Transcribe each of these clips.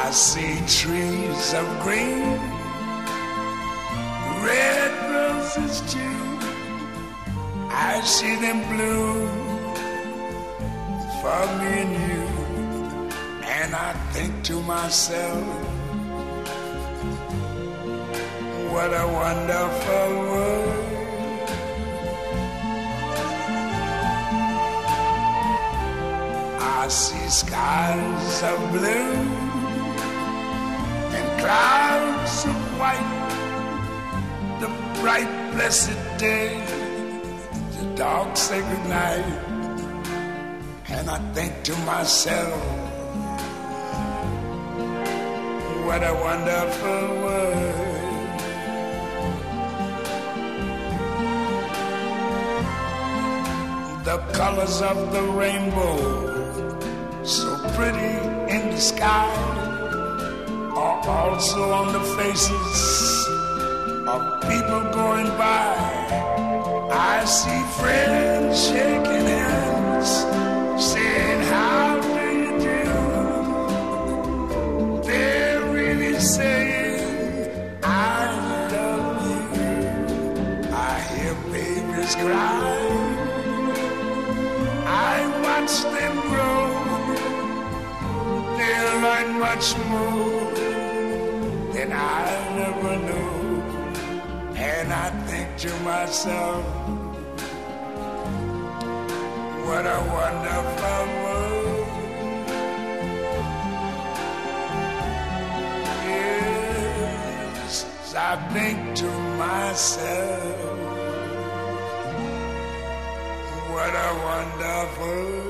I see trees of green, red roses too. I see them bloom for me and you. And I think to myself, what a wonderful world. I see skies of blue and clouds of white, the bright blessed day, the dark sacred night. And I think to myself, what a wonderful world. The colors of the rainbow, so pretty in the sky, are also on the faces of people going by. I see friends shaking hands, saying, how do you do? They're really saying, I love you. I hear babies cry, I watch them grow. They'll learn much more than I never knew. And I think to myself, what a wonderful world. Yes, I think to myself, what a wonderful world.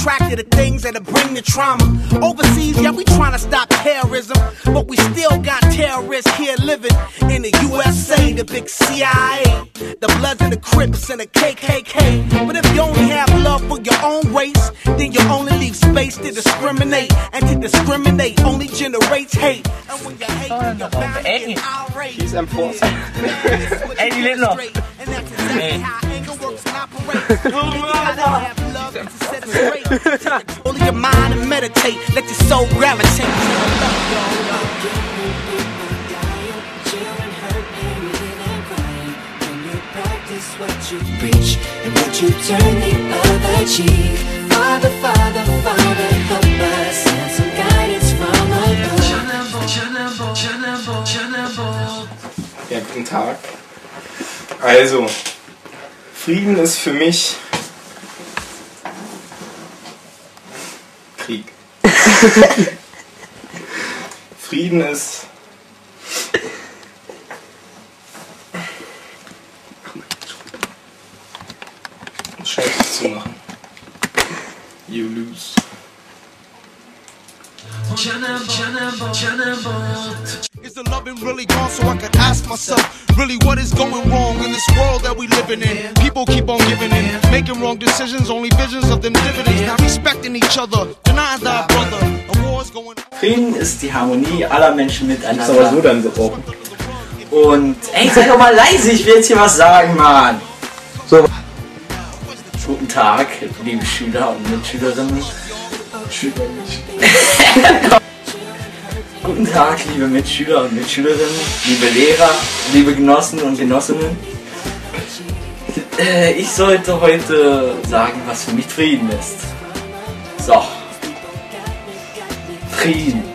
attracted to things that'll bring the trauma. Overseas, yeah, we trying to stop terrorism, but we still got terrorists here living in the USA, the big CIA, the Bloods and the Crips and the KKK. But if you only have love for your own race, then you only leave space to discriminate, and to discriminate only generates hate. And when you hate, you're bound to get irate. He's important. Ey, die lebt noch. And that's exactly how anger works and operates. You gotta have love to set it straight. Take control of your mind and meditate. Let your soul gravitate. What you preach and what you turn the other cheek. Father, Father, Father, help us and some guidance from above. Ja, guten Tag. Also, Frieden ist für mich Krieg. Frieden ist Scheiße zu machen. You lose. Is the loving really gone so I could ask myself, really what is going wrong in this world that we living in? People keep on giving in, making wrong decisions, only visions of them dividends, not respecting each other, denying thy brother, a war's going on. Frieden ist die Harmonie aller Menschen miteinander. Ist aber so dann gebrochen. Und ey, sei doch mal leise, ich will jetzt hier was sagen, Mann. So. Guten Tag, liebe Schüler und Mitschülerinnen. Guten Tag, liebe Mitschüler und Mitschülerinnen, liebe Lehrer, liebe Genossen und Genossinnen. Ich sollte heute sagen, was für mich Frieden ist. So. Frieden.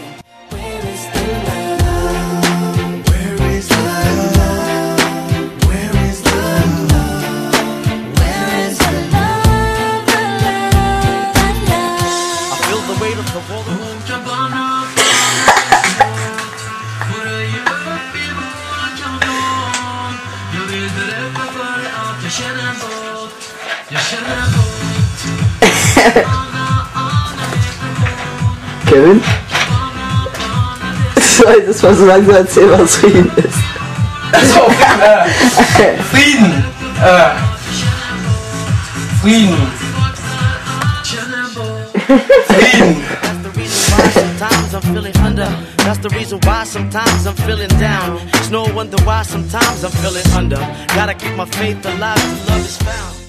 Kevin? Soll ich das mal so langsam erzählen, was Frieden ist? Also, Frieden! Frieden! Frieden! Sometimes I'm feeling under. That's the reason why sometimes I'm feeling down. It's no wonder why sometimes I'm feeling under. Gotta keep my faith alive till love is found.